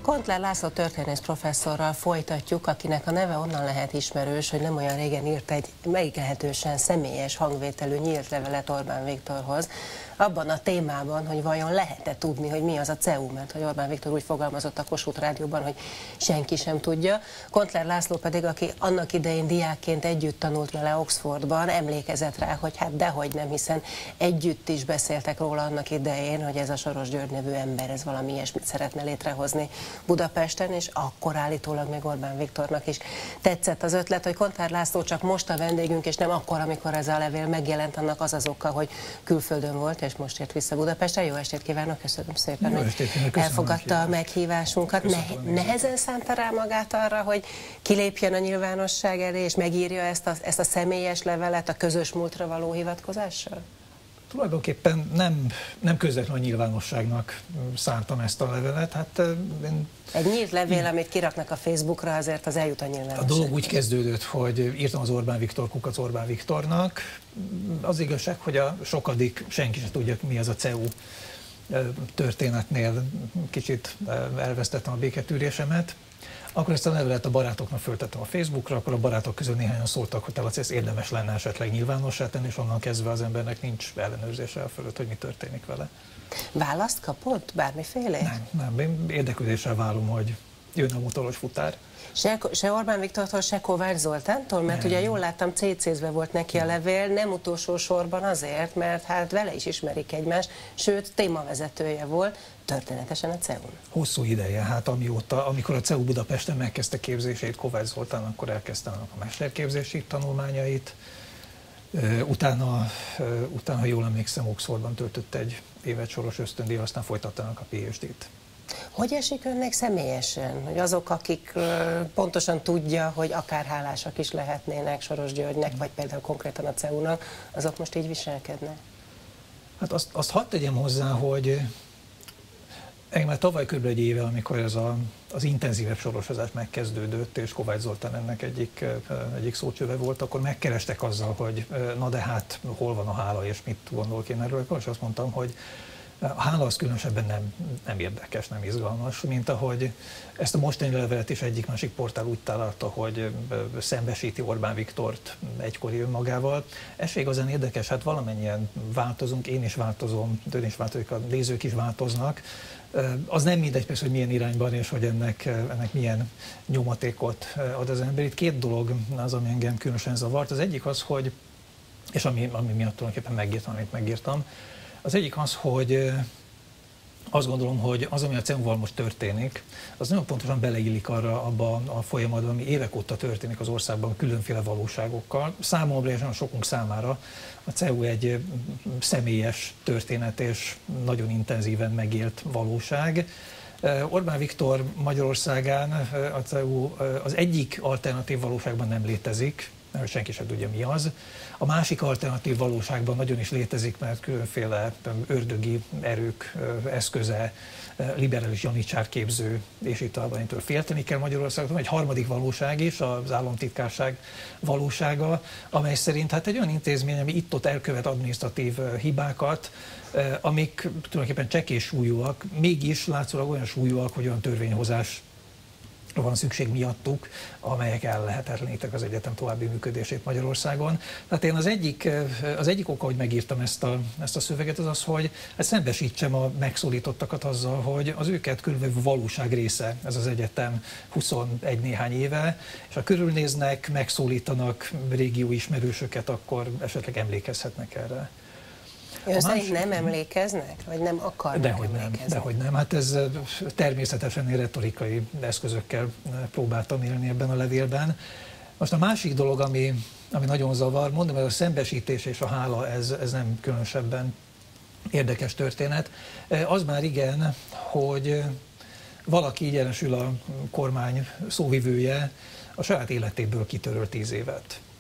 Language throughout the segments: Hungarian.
Kontler László történész professzorral folytatjuk, akinek a neve onnan lehet ismerős, hogy nem olyan régen írt egy meglehetősen személyes hangvételű nyílt levelet Orbán Viktorhoz, abban a témában, hogy vajon lehet-e tudni, hogy mi az a CEU, mert hogy Orbán Viktor úgy fogalmazott a Kossuth Rádióban, hogy senki sem tudja. Kontler László pedig, aki annak idején diákként együtt tanult vele Oxfordban, emlékezett rá, hogy hát dehogy nem, hiszen együtt is beszéltek róla annak idején, hogy ez a Soros György nevű ember, ez valami ilyesmit szeretne létrehozni Budapesten, és akkor állítólag még Orbán Viktornak is tetszett az ötlet, hogy Kontler László csak most a vendégünk, és nem akkor, amikor ez a levél megjelent, annak az oka, hogy külföldön volt, és most ért vissza Budapestre. Jó estét kívánok, köszönöm szépen, hogy elfogadta a meghívásunkat. Nehezen szánta rá magát arra, hogy kilépjen a nyilvánosság elé, és megírja ezt a személyes levelet a közös múltra való hivatkozással? Tulajdonképpen nem közvetlenül a nyilvánosságnak szántam ezt a levelet. Hát, egy nyílt levél, amit kiraknak a Facebookra, azért az eljut a nyilvánosságnak. A dolog úgy kezdődött, hogy írtam az Orbán Viktor kukac Orbán Viktornak. Az igazság, hogy a sokadik, senki sem tudja, mi az a CEU történetnél. Kicsit elvesztettem a béketűrésemet. Akkor ezt a levelet a barátoknak föltettem a Facebookra, akkor a barátok közül néhányan szóltak, hogy ezt érdemes lenne esetleg nyilvánossá tenni, és onnan kezdve az embernek nincs ellenőrzése fölött, hogy mi történik vele. Választ kapott? Bármiféle? Nem, én érdeklődéssel várom, hogy jön a motoros futár. Se Orbán Viktortól, se Kovács Zoltántól? Mert nem. Ugye jól láttam, CC-zve volt neki a levél, nem utolsó sorban azért, mert hát vele is ismerik egymást, sőt, témavezetője volt, történetesen a CEU-n. Hosszú ideje, hát amikor a CEU Budapesten megkezdte képzését Kovács Zoltán, akkor elkezdte a mesterképzési tanulmányait. Utána, ha jól emlékszem, Oxfordban töltött egy évet soros ösztöndíj, aztán folytattának a PhD-t. Hogy esik önnek személyesen, hogy azok, akik pontosan tudja, hogy akár hálásak is lehetnének Soros Györgynek, vagy például konkrétan a CEU-nak, azok most így viselkednek? Hát azt hadd tegyem hozzá, hogy már tavaly kb. Egy éve, amikor ez az intenzívebb sorosozás megkezdődött, és Kovács Zoltán ennek egyik szócsöve volt, akkor megkerestek azzal, hogy na de hát hol van a hála, és mit gondolok én erről, és azt mondtam, hogy a hála az különösebben nem érdekes, nem izgalmas, mint ahogy ezt a mostani levelet is egyik-másik portál úgy találta, hogy szembesíti Orbán Viktort egykori önmagával. Ez se igazán érdekes, hát valamennyien változunk, én is változom, ön is változik, a nézők is változnak. Az nem mindegy persze, hogy milyen irányban és hogy ennek milyen nyomatékot ad az ember. Itt két dolog az, ami engem különösen zavart. Az egyik az, hogy, és ami miatt tulajdonképpen megírtam, amit megírtam, az egyik az, hogy azt gondolom, hogy az, ami a CEU-val most történik, az nagyon pontosan beleillik abba a folyamatban, ami évek óta történik az országban különféle valóságokkal. Számomra és nagyon sokunk számára a CEU egy személyes történet és nagyon intenzíven megélt valóság. Orbán Viktor Magyarországán a CEU az egyik alternatív valóságban nem létezik, mert senki sem tudja, mi az. A másik alternatív valóságban nagyon is létezik, mert különféle ördögi erők eszköze, liberális janicsárképző, és itt amitől félteni kell Magyarországon. Egy harmadik valóság is, az államtitkárság valósága, amely szerint hát egy olyan intézmény, ami itt-ott elkövet adminisztratív hibákat, amik tulajdonképpen csekély súlyúak, mégis látszólag olyan súlyúak, hogy olyan törvényhozás van szükség miattuk, amelyek ellehetetlenítik az egyetem további működését Magyarországon. Tehát én az egyik oka, hogy megírtam ezt a szöveget, az az, hogy szembesítsem a megszólítottakat azzal, hogy az őket körülbelül valóság része ez az egyetem 21 néhány éve, és ha körülnéznek, megszólítanak régió ismerősöket, akkor esetleg emlékezhetnek erre. Ön szerint nem emlékeznek, vagy nem akarnak emlékezni? Dehogy nem. Hát ez természetesen én retorikai eszközökkel próbáltam élni ebben a levélben. Most a másik dolog, ami nagyon zavar, mondom, hogy a szembesítés és a hála, ez nem különösebben érdekes történet. Az már igen, hogy valaki így jelesül a kormány szóvivője, a saját életéből kitöröl 10 évet.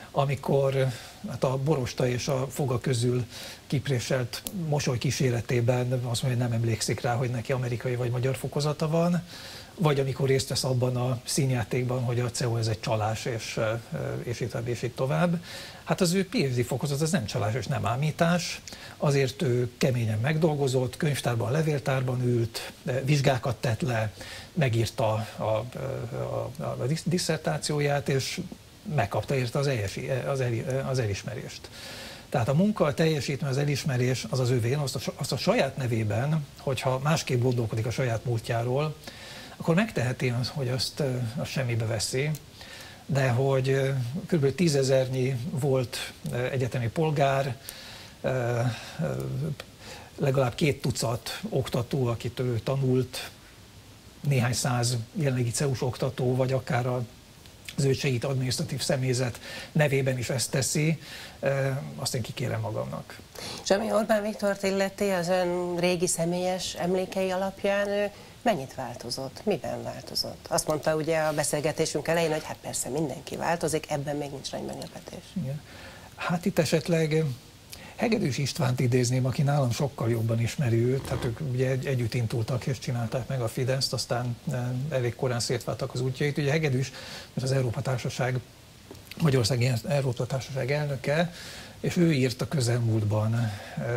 amikor hát a borosta és a foga közül kipréselt mosoly kíséretében azt mondja, hogy nem emlékszik rá, hogy neki amerikai vagy magyar fokozata van, vagy amikor részt vesz abban a színjátékban, hogy a CEU ez egy csalás, és így tovább. Hát az ő PhD fokozat az nem csalás és nem ámítás, azért ő keményen megdolgozott, könyvtárban, levéltárban ült, vizsgákat tett le, megírta a disszertációját, és megkapta érte az elismerést. Tehát a munka, a teljesítmény, az elismerés az az övé, azt a saját nevében, hogyha másképp gondolkodik a saját múltjáról, akkor megteheti, hogy azt semmibe veszi, de hogy kb. 10 000-nyi volt egyetemi polgár, legalább 2 tucat oktató, akitől ő tanult, néhány száz jelenlegi CEU-s oktató, vagy akár az ő segít adminisztratív személyzet nevében is ezt teszi, azt én kikérem magamnak. És ami Orbán Viktort illeti, az ön régi személyes emlékei alapján ő mennyit változott? Miben változott? Azt mondta ugye a beszélgetésünk elején, hogy hát persze mindenki változik, ebben még nincs nagy meglepetés. Igen. Hát itt esetleg Hegedűs Istvánt idézném, aki nálam sokkal jobban ismeri őt, tehát ők ugye együtt indultak és csinálták meg a Fideszt, aztán elég korán szétváltak az útjait. Ugye Hegedűs, mert az Európa Társaság, Magyarországi Európa Társaság elnöke, és ő írt a közelmúltban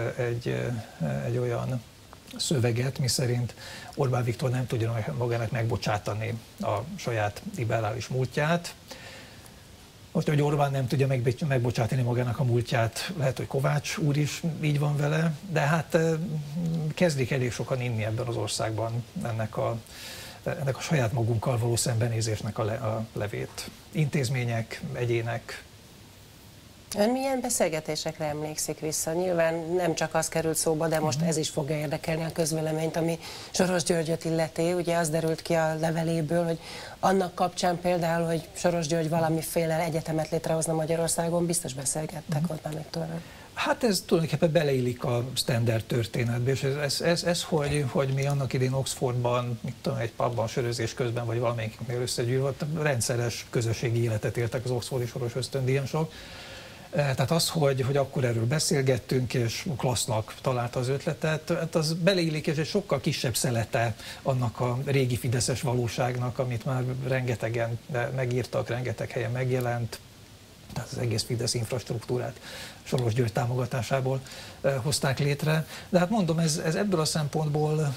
egy olyan szöveget, miszerint Orbán Viktor nem tudja magának megbocsátani a saját liberális múltját. Most, hogy Orbán nem tudja megbocsátani magának a múltját, lehet, hogy Kovács úr is így van vele, de hát kezdik elég sokan inni ebben az országban ennek a saját magunkkal való szembenézésnek a levét. Intézmények, egyének. Ön milyen beszélgetésekre emlékszik vissza? Nyilván nem csak az került szóba, de most ez is fogja érdekelni a közvéleményt, ami Soros Györgyöt illeti. Ugye az derült ki a leveléből, hogy annak kapcsán például, hogy Soros György valamiféle egyetemet létrehozna Magyarországon, biztos beszélgettek Orbán Viktorral. Hát ez tulajdonképpen beleillik a standard történetbe, és ez hogy mi annak idén Oxfordban, mit tudom, egy pubban sörözés közben, vagy valamelyiknél összegyűlve, rendszeres közösségi életet éltek az Oxfordi Soros ösztöndíjasok. Tehát az, hogy akkor erről beszélgettünk, és klassznak találta az ötletet, hát az beleillik, és egy sokkal kisebb szelete annak a régi fideszes valóságnak, amit már rengetegen megírtak, rengeteg helyen megjelent, tehát az egész Fidesz infrastruktúrát Soros György támogatásából hozták létre. De hát mondom, ez ebből a szempontból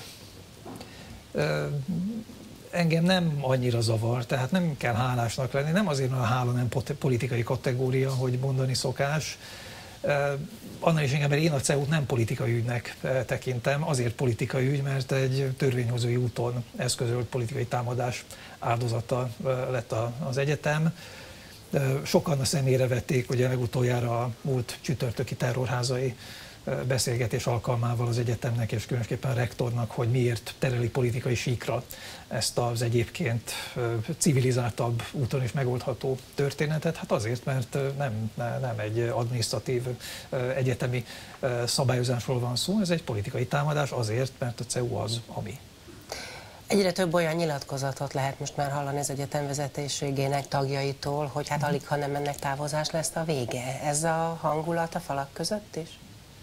engem nem annyira zavar, tehát nem kell hálásnak lenni, nem azért, mert a hála nem politikai kategória, hogy mondani szokás, annál is inkább, mert én a CEU-t nem politikai ügynek tekintem, azért politikai ügy, mert egy törvényhozói úton eszközölt politikai támadás áldozata lett az egyetem. Sokan a szemére vették, ugye legutoljára a múlt csütörtöki terrorházai beszélgetés alkalmával az egyetemnek és különösképpen a rektornak, hogy miért tereli politikai síkra ezt az egyébként civilizáltabb úton is megoldható történetet. Hát azért, mert nem egy adminisztratív egyetemi szabályozásról van szó, ez egy politikai támadás azért, mert a CEU az, ami. Egyre több olyan nyilatkozatot lehet most már hallani az egyetem vezetőségének tagjaitól, hogy hát alig, ha nem ennek távozás lesz a vége. Ez a hangulat a falak között is?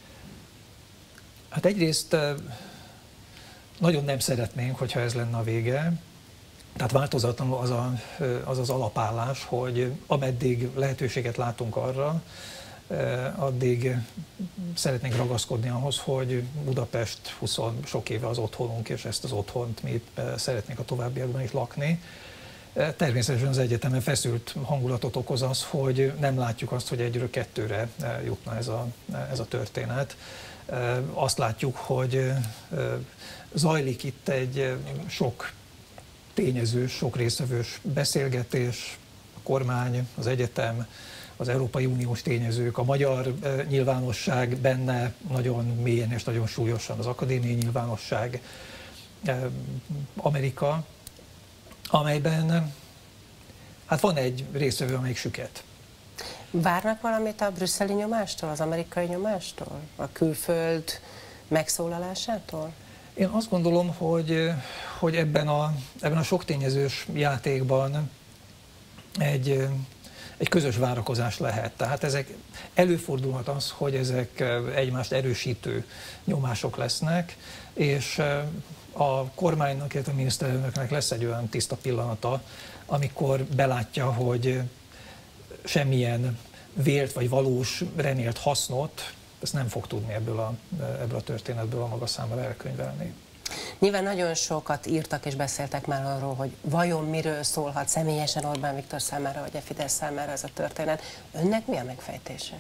Hát egyrészt nagyon nem szeretnénk, hogyha ez lenne a vége. Tehát változatlanul az alapállás, hogy ameddig lehetőséget látunk arra, addig szeretnénk ragaszkodni ahhoz, hogy Budapest 20 sok éve az otthonunk, és ezt az otthont mi szeretnénk a továbbiakban is lakni. Természetesen az egyetemen feszült hangulatot okoz az, hogy nem látjuk azt, hogy egyről kettőre jutna ez a történet. Azt látjuk, hogy zajlik itt egy sok tényezős, sok résztvevős beszélgetés, a kormány, az egyetem, az Európai Uniós tényezők, a magyar nyilvánosság benne nagyon mélyen és nagyon súlyosan, az akadémiai nyilvánosság, Amerika, amelyben hát van egy résztvevő, amelyik süket. Várnak valamit a brüsszeli nyomástól, az amerikai nyomástól, a külföld megszólalásától? Én azt gondolom, hogy ebben a sok tényezős játékban egy egy közös várakozás lehet. Tehát előfordulhat az, hogy ezek egymást erősítő nyomások lesznek, és a kormánynak, illetve a miniszterelnöknek lesz egy olyan tiszta pillanata, amikor belátja, hogy semmilyen vélt vagy valós remélt hasznot ezt nem fog tudni ebből a történetből a maga számára elkönyvelni. Nyilván nagyon sokat írtak és beszéltek már arról, hogy vajon miről szólhat személyesen Orbán Viktor számára, vagy a Fidesz számára ez a történet. Önnek mi a megfejtése?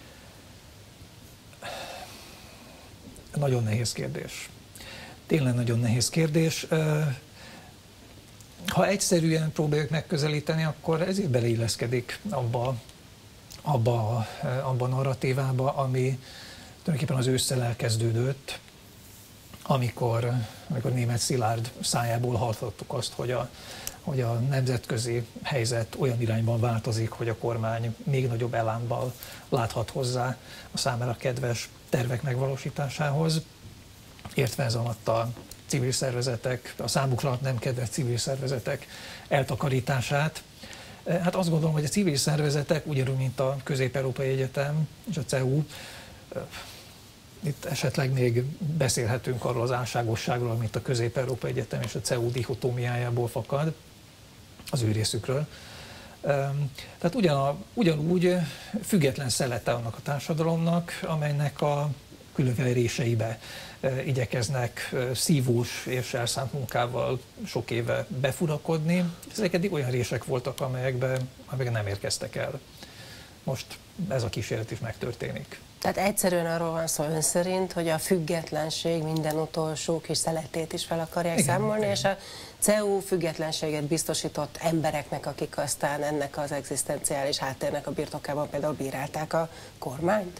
Nagyon nehéz kérdés. Tényleg nagyon nehéz kérdés. Ha egyszerűen próbáljuk megközelíteni, akkor ezért beleilleszkedik abba a narratívába, ami tulajdonképpen az ősszel elkezdődött, amikor Németh Szilárd szájából hallottuk azt, hogy a nemzetközi helyzet olyan irányban változik, hogy a kormány még nagyobb elánnal láthat hozzá a számára kedves tervek megvalósításához, értve ez alatt a civil szervezetek, a számukra nem kedves civil szervezetek eltakarítását. Hát azt gondolom, hogy a civil szervezetek, ugyanúgy, mint a Közép-Európai Egyetem és a CEU, itt esetleg még beszélhetünk arról az álságosságról, amit a Közép-Európai Egyetem és a CEU dichotómiájából fakad, az ő részükről. Tehát ugyanúgy független szelete annak a társadalomnak, amelynek a különféle réseibe igyekeznek szívós és elszánt munkával sok éve befurakodni. Ezek eddig olyan rések voltak, amelyek nem érkeztek el. Most ez a kísérlet is megtörténik. Tehát egyszerűen arról van szó ön szerint, hogy a függetlenség minden utolsó kis szeletét is fel akarják számolni, és a CEU függetlenséget biztosított embereknek, akik aztán ennek az egzisztenciális háttérnek a birtokában például bírálták a kormányt?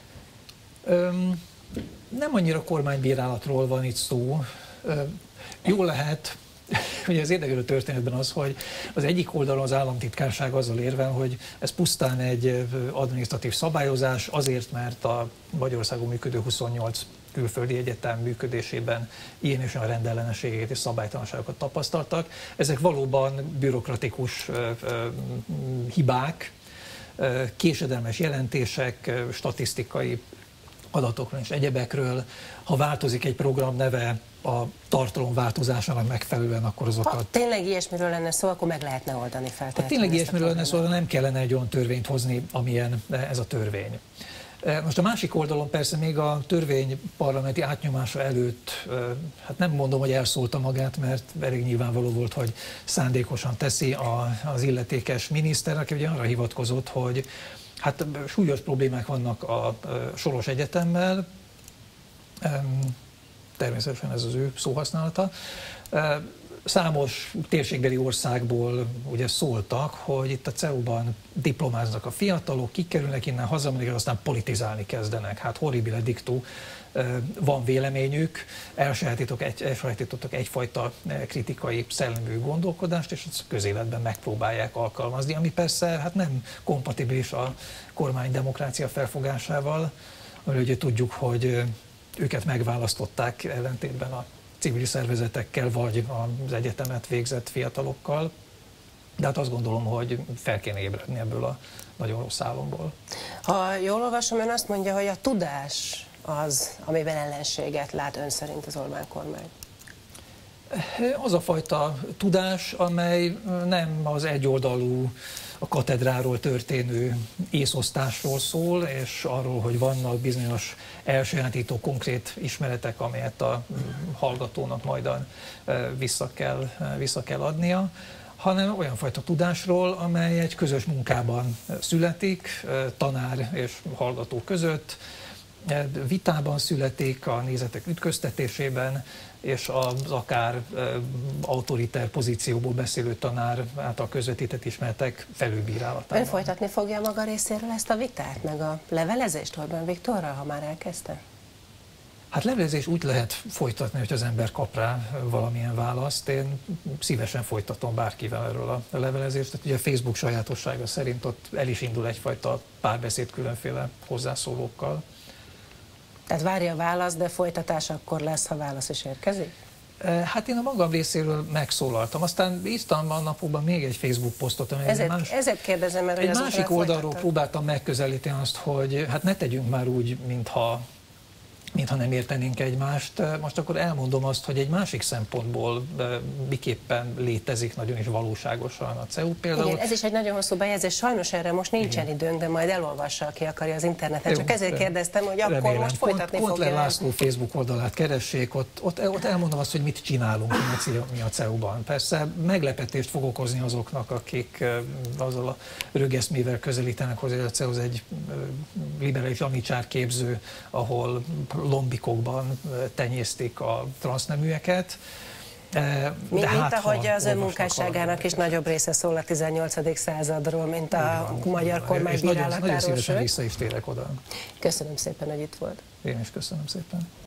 Nem annyira kormánybírálatról van itt szó. Jó lehet, ugye az érdekelő történetben az, hogy az egyik oldalon az államtitkárság azzal érvel, hogy ez pusztán egy adminisztratív szabályozás, azért, mert a Magyarországon működő 28 külföldi egyetem működésében ilyen és olyan rendellenességeket és szabálytalanságokat tapasztaltak. Ezek valóban bürokratikus hibák, késedelmes jelentések, statisztikai adatokról és egyebekről. Ha változik egy program neve a tartalom változásának megfelelően, akkor azokat... Ha tényleg ilyesmiről lenne szó, akkor meg lehetne oldani feltétlenül. Ha tényleg ilyesmiről lenne szó, nem kellene egy olyan törvényt hozni, amilyen ez a törvény. Most a másik oldalon persze még a törvény parlamenti átnyomása előtt, hát nem mondom, hogy elszólta magát, mert elég nyilvánvaló volt, hogy szándékosan teszi az illetékes miniszter, aki ugye arra hivatkozott, hogy hát súlyos problémák vannak a Soros Egyetemmel, természetesen ez az ő szóhasználata. Számos térségbeli országból ugye szóltak, hogy itt a CEU-ban diplomáznak a fiatalok, kikerülnek innen, hazamennek, aztán politizálni kezdenek. Hát horribile dictu, van véleményük, elsajátítottak egyfajta kritikai szellemű gondolkodást, és ezt közéletben megpróbálják alkalmazni, ami persze hát nem kompatibilis a kormány demokrácia felfogásával, mert ugye tudjuk, hogy őket megválasztották ellentétben a civil szervezetekkel, vagy az egyetemet végzett fiatalokkal. De hát azt gondolom, hogy fel kéne ébredni ebből a nagyon rossz álomból. Ha jól olvasom, ön azt mondja, hogy a tudás az, amiben ellenséget lát ön szerint az Orbán kormány. Az a fajta tudás, amely nem az egyoldalú, a katedráról történő észosztásról szól, és arról, hogy vannak bizonyos elsajátító konkrét ismeretek, amelyet a hallgatónak majdan vissza kell adnia, hanem olyan fajta tudásról, amely egy közös munkában születik, tanár és hallgató között, vitában születik, a nézetek ütköztetésében, és az akár autoriter pozícióból beszélő tanár által közvetített ismeretek felülbírálatában. Ön folytatni fogja maga részéről ezt a vitát, meg a levelezést Orbán Viktorral, ha már elkezdte? Hát levelezés úgy lehet folytatni, hogy az ember kap rá valamilyen választ. Én szívesen folytatom bárkivel erről a levelezést. Tehát ugye a Facebook sajátossága szerint ott el is indul egyfajta párbeszéd különféle hozzászólókkal. Tehát várja a választ, de folytatás akkor lesz, ha válasz is érkezik? Hát én a magam részéről megszólaltam. Aztán írtam a napokban még egy Facebook posztot, amely ezért kérdezem, mert egy másik oldalról próbáltam megközelíteni azt, hogy hát ne tegyünk már úgy, mintha nem értenénk egymást. Most akkor elmondom azt, hogy egy másik szempontból miképpen létezik nagyon is valóságosan a CEU például. Igen, ez is egy nagyon hosszú bejegyzés, sajnos erre most nincsen időnk, de majd elolvassa, aki akarja az interneten. Csak ezért kérdeztem, hogy akkor remélem. Most folytatni fogja. Kontler László Facebook oldalát keressék, ott elmondom azt, hogy mit csinálunk mi a CEU-ban. Persze meglepetést fog okozni azoknak, akik azzal a rögeszmével közelítenek hozzá, hogy a CEU egy liberális amicsárképző, ahol lombikokban tenyésztik a transzneműeket. Mint ahogy az ön munkásságának is nagyobb része szól a 18. századról, mint a magyar kormány bírálatáról. Nagyon szívesen vissza is térek oda. Köszönöm szépen, hogy itt volt. Én is köszönöm szépen.